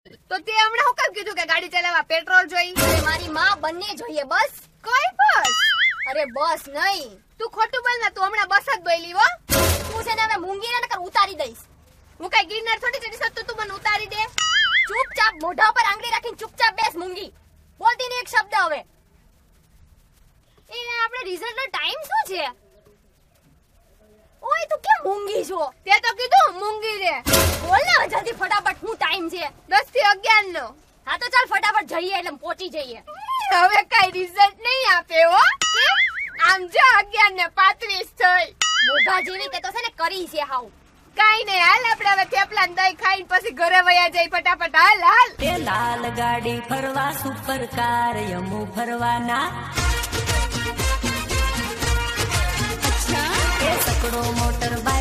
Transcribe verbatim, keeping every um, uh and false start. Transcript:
તો તે હમણાં હું કેમ કીધું કે ગાડી ચલાવવા પેટ્રોલ જોઈએ? મારી માં બંને જોઈએ બસ. કોઈ બસ? અરે બસ નહીં. તું ખોટું બોલ ને, તું હમણાં બસ જ બોલી હો. તું છે ને હવે મૂંગી ને નકર ઉતારી દઈશ. હું કઈ ગિરનાર થોડી ચડી શકતો, તું મને ઉતારી દે. ચૂપચાપ મોઢા પર આંગળી રાખીને ચૂપચાપ બેસ મૂંગી. બોલતી નહીં એક શબ્દ હવે. એ આપણે રિઝલ્ટ નો ટાઈમ શું છે? ઓય તું કેમ મૂંગી છો? તે તો કીધું મૂંગી રે. બોલ ને જલ્દી ફટાફટ, હું ટાઈમ છે? દસ થી અગિયાર નો. હા તો ચાલ ફટાફટ જઈએ એટલે પહોંચી જઈએ. હવે કઈ રિઝલ્ટ નહીં આપે હો. કેમ? આમ જો અગિયાર ને પાંત્રીસ થઈ. મોઢા જેવી તે તો છે ને કરી છે હાવ. કાઈ નહીં, હાલ આપણે હવે થેપલા દહીં ખાઈને પછી ઘરે વયા જઈ ફટાફટ. હાલ હાલ. એ લાલ ગાડી ફરવા સુપર કાર યમુ ફરવાના. અચ્છા એ સકડો મોટર બાઇક